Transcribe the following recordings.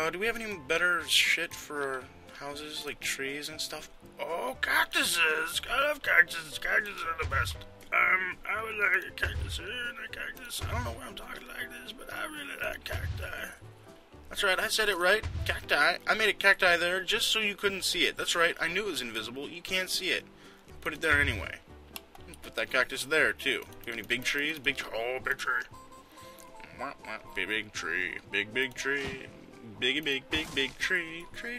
Do we have any better shit for houses, like trees and stuff? Oh, cactuses! I love cactuses. Cactuses are the best. I would like a cactus here and a cactus. I don't know why I'm talking like this, but I really like cacti. That's right, I said it right. Cacti. I made a cacti there just so you couldn't see it. That's right, I knew it was invisible. You can't see it. Put it there anyway. Put that cactus there, too. Do you have any big trees? Oh, big tree. Big tree. Big tree. Big tree. Tree.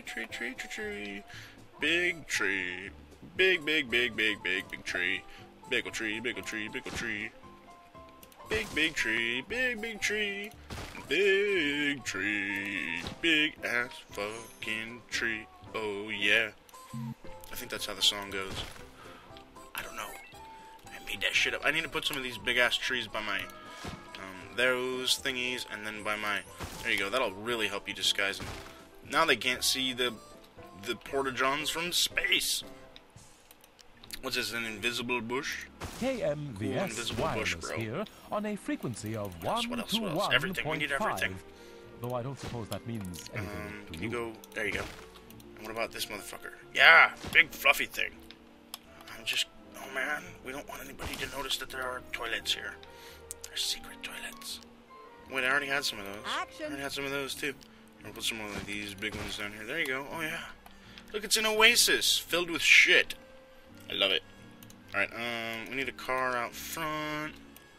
Big tree. Big tree. Big tree. Big tree. Big tree. Big tree. Big tree. Big tree. Big ass fucking tree. Oh yeah. I think that's how the song goes. I don't know. I made that shit up. I need to put some of these big ass trees by my those thingies, and then by my... There you go. That'll really help you disguise them. Now they can't see the porta-johns from space. What's this, an invisible bush? KMVS cool, wireless bush, here on a frequency of what else? 1 to Everything. We need 1.5. everything. Though I don't suppose that means anything to Can you. you go... There you go. And what about this motherfucker? Yeah! Big fluffy thing. I'm just... Oh man, we don't want anybody to notice that there are toilets here. There's secret toilets. Wait, I already had some of those. Action. I already had some of those too. I'll put some more of these big ones down here. There you go. Oh yeah. Look, it's an oasis filled with shit. I love it. Alright, we need a car out front.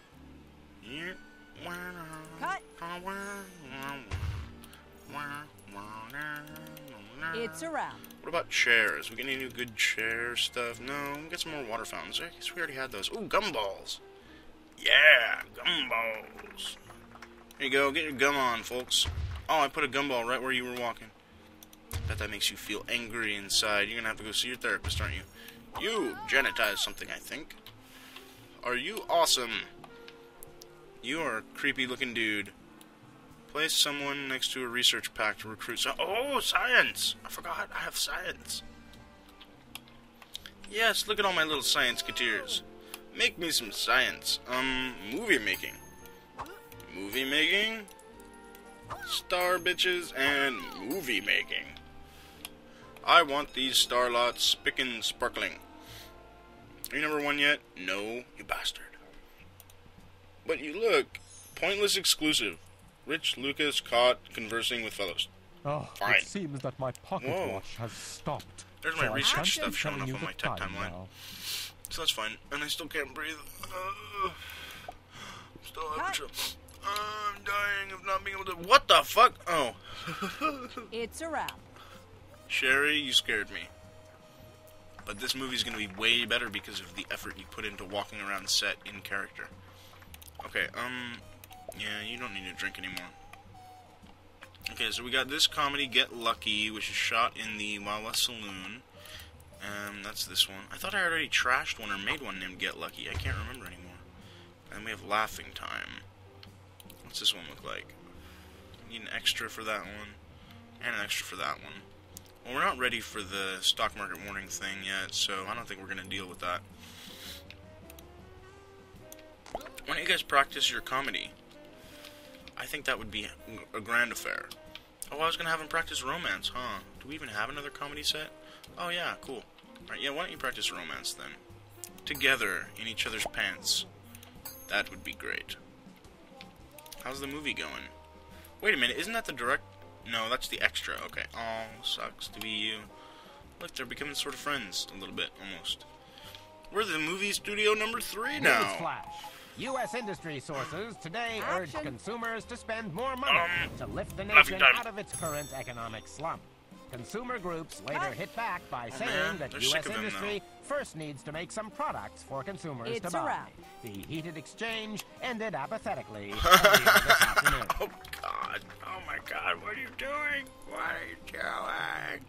Cut. It's a wrap. What about chairs? We get any new good chair stuff? No, we get some more water fountains. I guess we already had those. Ooh, gumballs. Yeah, gumballs. There you go. Get your gum on, folks. Oh, I put a gumball right where you were walking. Bet that makes you feel angry inside. You're gonna have to go see your therapist, aren't you? You genitized something, I think. Are you awesome? You are a creepy-looking dude. Place someone next to a research pack to recruit. Oh, science! I forgot. I have science. Yes, look at all my little science-keteers. Make me some science. Movie making. Movie making? Star bitches and movie making. I want these starlots spick and sparkling. Are you number 1 yet? No, you bastard. But you look. Pointless exclusive. Rich Lucas caught conversing with fellows. Oh, Fine. it seems that my pocket watch has stopped. There's my so research I can't stuff showing tell up you on my the tech time timeline. now. So that's fine. And I still can't breathe. I'm still having trouble. I'm dying of not being able to... What the fuck? Oh. It's a wrap. Sherry, you scared me. But this movie's gonna be way better because of the effort you put into walking around the set in character. Okay, yeah, you don't need to drink anymore. Okay, so we got this comedy, Get Lucky, which is shot in the Wawa Saloon. That's this one. I thought I already trashed one or made one named Get Lucky. I can't remember anymore. And we have Laughing Time. What's this one look like? Need an extra for that one. And an extra for that one. Well, we're not ready for the stock market warning thing yet, so I don't think we're going to deal with that. Why don't you guys practice your comedy? I think that would be a grand affair. Oh, I was going to have them practice romance, huh? Do we even have another comedy set? Oh, yeah, cool. Alright, yeah, why don't you practice romance, then? Together, in each other's pants. That would be great. How's the movie going? Wait a minute, isn't that the direct... No, that's the extra. Okay. Oh, sucks to be you. Look, they're becoming sort of friends, a little bit, almost. We're the movie studio number 3 now. Newsflash. U.S. industry sources today urge consumers to spend more money to lift the nation out of its current economic slump. Consumer groups later hit back by saying that U.S. industry first needs to make some products for consumers to buy. The heated exchange ended apathetically this afternoon. Oh, God. Oh, my God. What are you doing? What are you doing?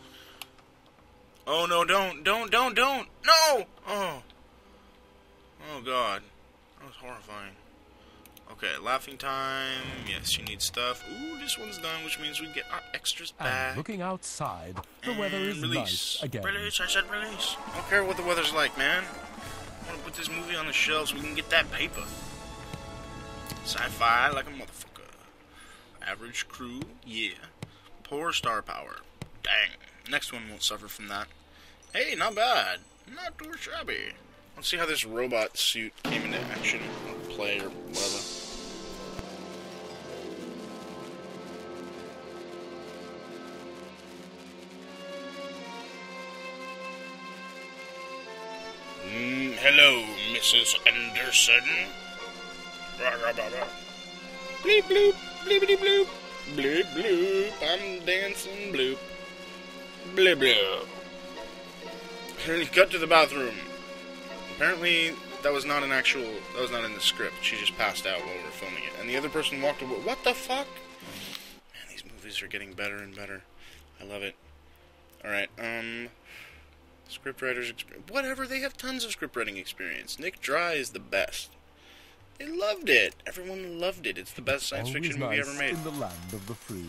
Oh, no, don't. No! Oh. Oh, God. That was horrifying. Okay, Laughing Time. Yes, you need stuff. Ooh, this one's done, which means we get our extras back. And looking outside, the weather is nice again. Release, I said release. I don't care what the weather's like, man. I want to put this movie on the shelf so we can get that paper. Sci-fi like a motherfucker. Average crew, yeah. Poor star power. Dang. Next one won't suffer from that. Hey, not bad. Not too shabby. Let's see how this robot suit came into action, or play, or whatever. Hello, Mrs. Anderson. Bleep bloop, bleepity bloop, bleep bloop. I'm dancing bloop, bleep bloop. And he cut to the bathroom. Apparently, that was not in the script. She just passed out while we were filming it. And the other person walked away. What the fuck? Man, these movies are getting better and better. I love it. Alright, scriptwriters experience. Whatever, they have tons of scriptwriting experience. Nick Dry is the best. They loved it. Everyone loved it. It's the best science fiction movie ever made. In the land of the free.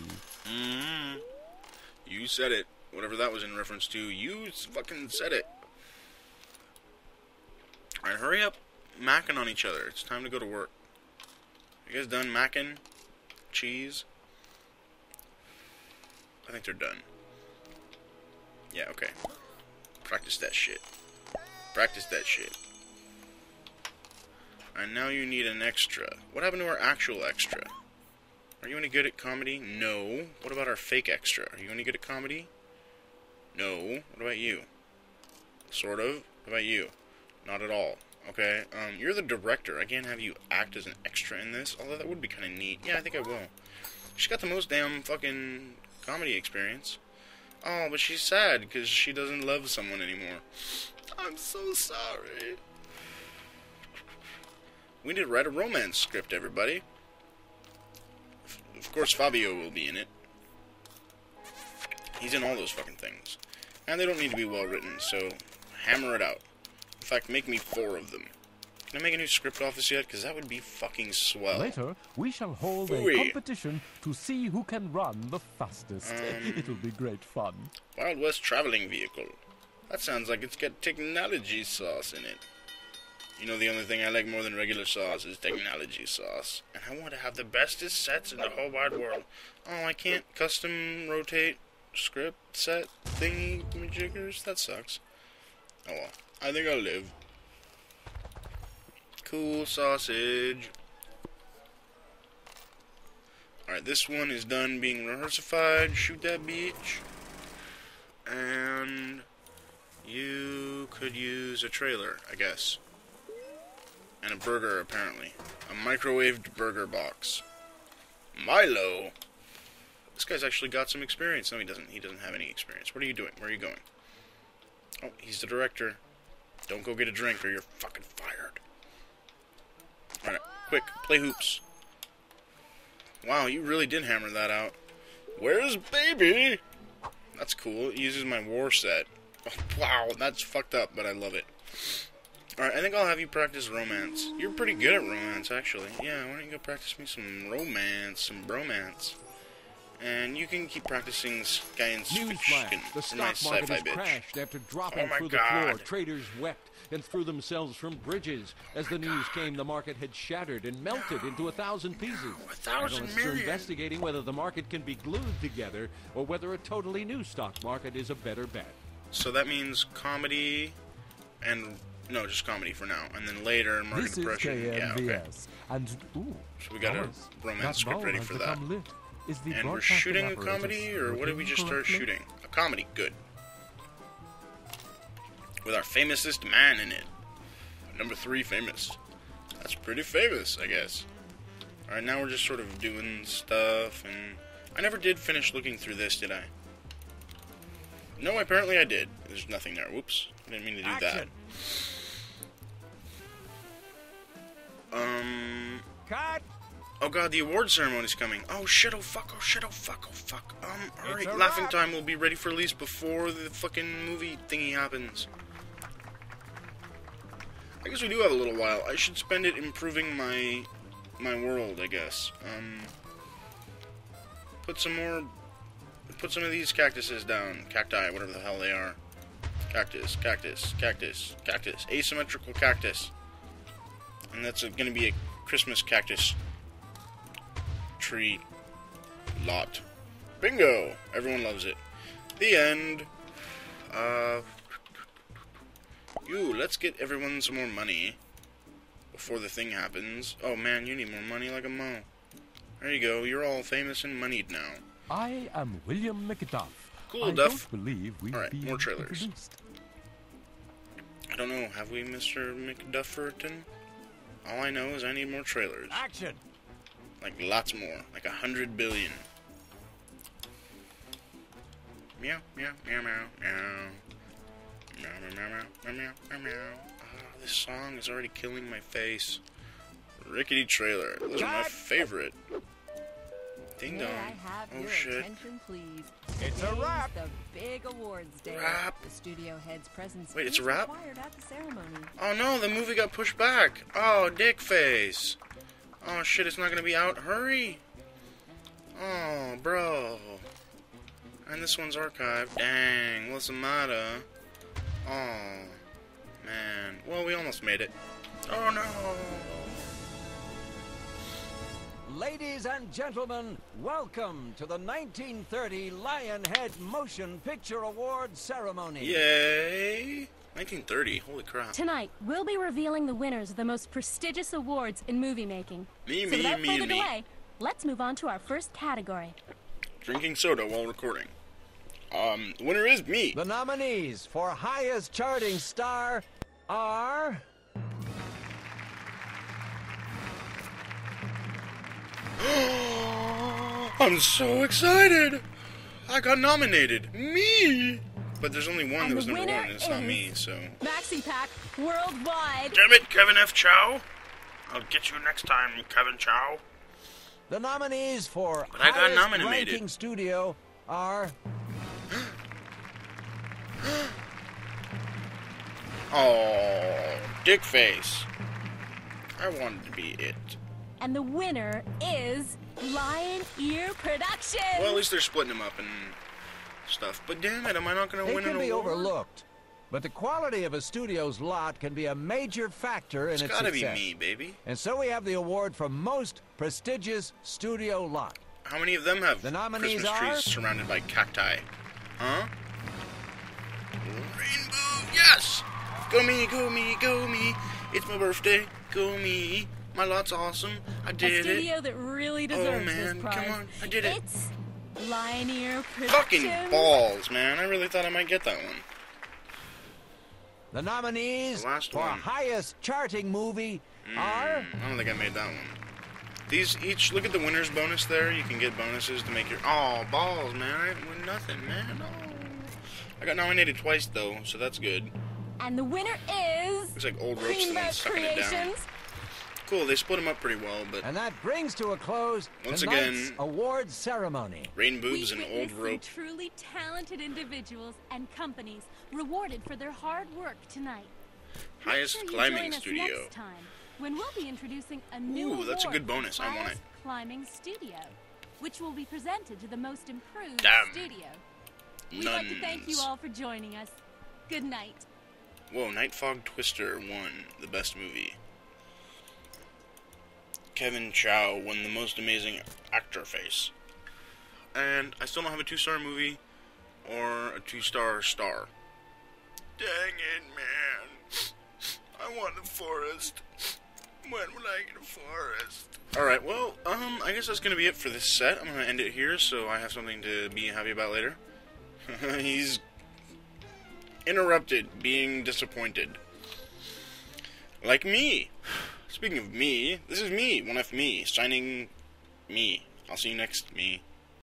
You said it. Whatever that was in reference to, you fucking said it. Alright, hurry up macking on each other. It's time to go to work. You guys done macking? Cheese? I think they're done. Yeah, okay. Practice that shit. Practice that shit. And now you need an extra. What happened to our actual extra? Are you any good at comedy? No. What about our fake extra? Are you any good at comedy? No. What about you? Sort of. What about you? Not at all. Okay. You're the director. I can't have you act as an extra in this. Although that would be kind of neat. Yeah, I think I will. She's got the most damn fucking comedy experience. Oh, but she's sad because she doesn't love someone anymore. I'm so sorry. We need to write a romance script, everybody. Of course, Fabio will be in it. He's in all those fucking things. And they don't need to be well written, so hammer it out. In fact, make me 4 of them. Can I make a new script office yet? Because that would be fucking swell. Later, we shall hold a competition to see who can run the fastest. It'll be great fun. Wild West traveling vehicle. That sounds like it's got technology sauce in it. You know, the only thing I like more than regular sauce is technology sauce. And I want to have the bestest sets in the whole wide world. Oh, I can't custom rotate script set thingy jiggers? That sucks. Oh well. I think I'll live. Cool sausage. Alright, this one is done being rehearsified. Shoot that bitch. And you could use a trailer, I guess. And a burger, apparently. A microwaved burger box. Milo! This guy's actually got some experience. No, he doesn't. He doesn't have any experience. What are you doing? Where are you going? Oh, he's the director. Don't go get a drink or you're fucking fired. Alright, quick, play hoops. Wow, you really did hammer that out. Where's baby? That's cool. It uses my war set. Oh, wow, that's fucked up, but I love it. Alright, I think I'll have you practice romance. You're pretty good at romance, actually. Yeah, why don't you go practice me some romance, some bromance. And you can keep practicing science fiction. The stock market has crashed after dropping through the floor. Traders wept and threw themselves from bridges. As the news came, the market had shattered and melted into 1,000 pieces. 1,000 Analysts million. are investigating whether the market can be glued together or whether a totally new stock market is a better bet. So that means comedy and... No, just comedy for now. And then later, market depression. Yeah, okay. And, ooh, so we got a romance script ready for that. And we're shooting a comedy, or what did we just start shooting? A comedy, good. With our famousest man in it. Number 3 famous. That's pretty famous, I guess. Alright, now we're just sort of doing stuff, and... I never did finish looking through this, did I? No, apparently I did. There's nothing there. Whoops. I didn't mean to do that. Cut! Oh god, the award ceremony's coming. Oh shit, oh fuck, oh shit, oh fuck, oh fuck. Alright, laughing time will be ready for release before the fucking movie thingy happens. I guess we do have a little while. I should spend it improving my world, I guess. Put some of these cactuses down. Cacti, whatever the hell they are. Cactus, cactus, cactus, cactus. Asymmetrical cactus. And that's going to be a Christmas cactus tree. lot. Bingo! Everyone loves it. The end. Let's get everyone some more money before the thing happens. Oh man, you need more money like a mo. There you go. You're all famous and moneyed now. I am William McDuff. Cool, Duff. I don't believe we've Alright, been more trailers. introduced. I don't know. Have we, Mr. McDufferton? All I know is I need more trailers. Action! Like lots more. Like 100 billion. Meow, meow, meow, meow, meow. Meow, meow, meow, meow, meow, meow, meow. Oh, this song is already killing my face. Rickety trailer. Those are my favorite. Ding dong. May I have Oh your shit. attention, please? It's a Today's wrap. The big awards day. Wrap. The studio head's presence Wait, it's is a wrap? required at the ceremony. Oh no, the movie got pushed back. Oh, dick face. Oh shit, it's not gonna be out. Hurry. Oh, bro. And this one's archived. Dang, what's the matter? Oh, man. Well, we almost made it. Oh no. Ladies and gentlemen, welcome to the 1930 Lionhead Motion Picture Awards ceremony. Yay. 1930, holy crap. Tonight, we'll be revealing the winners of the most prestigious awards in movie making. Me, So me, without me, further me. delay, let's move on to our first category. Drinking soda while recording. The winner is me. The nominees for highest charting star are... I'm so excited! I got nominated. Me! But there's only one And that was the number winner one, and it's not is- me, so... Maxi Pack Worldwide. Damn it, Kevin F. Chow! I'll get you next time, Kevin Chow. The nominees for But I got highest nominated. ranking studio are... Oh, dick face. I wanted to be it. And the winner is Lion Ear Productions. Well, at least they're splitting them up and stuff. But damn it, am I not going to It win can an be award? overlooked, but the quality of a studio's lot can be a major factor in It's its gotta success. be me, baby. And so we have the award for most prestigious studio lot. How many of them have The nominees Christmas trees are- surrounded by cacti? Huh? Rainbow, yes! Go me, go me, go me. It's my birthday. Go me. My lot's awesome. I A did it. studio that really deserves man, this prize. come on, I did it. It's Lion Ear Productions. Fucking balls, man. I really thought I might get that one. The nominees The last for one. highest charting movie are... I don't think I made that one. These each, look at the winner's bonus there. You can get bonuses to make your... Oh, balls, man. I didn't win nothing, man. Oh. I got nominated twice, though, so that's good. And the winner is Looks like old ropes and then Rainboobs sucking it down. Creations. Cool, they split them up pretty well, but And that brings to a close Once tonight's again- awards ceremony. Rainboobs We and old witnessed some rope. truly talented individuals and companies rewarded for their hard work tonight. Make Highest sure you climbing join us studio. next time when we'll be introducing a new Ooh, that's a award good bonus. for I want it. Highest Climbing Studio, which will be presented to the most improved Damn. studio. We'd like to thank you Nuns. all for joining us. Good night. Whoa, Night Fog Twister won the best movie. Kevin Chow won the most amazing actor face. And I still don't have a 2-star movie or a 2-star star. Dang it, man. I want a forest. When will I get a forest? Alright, well, I guess that's gonna be it for this set. I'm gonna end it here so I have something to be happy about later. He's interrupted, being disappointed. Like me. Speaking of me, this is me, 1F me, signing me. I'll see you next me.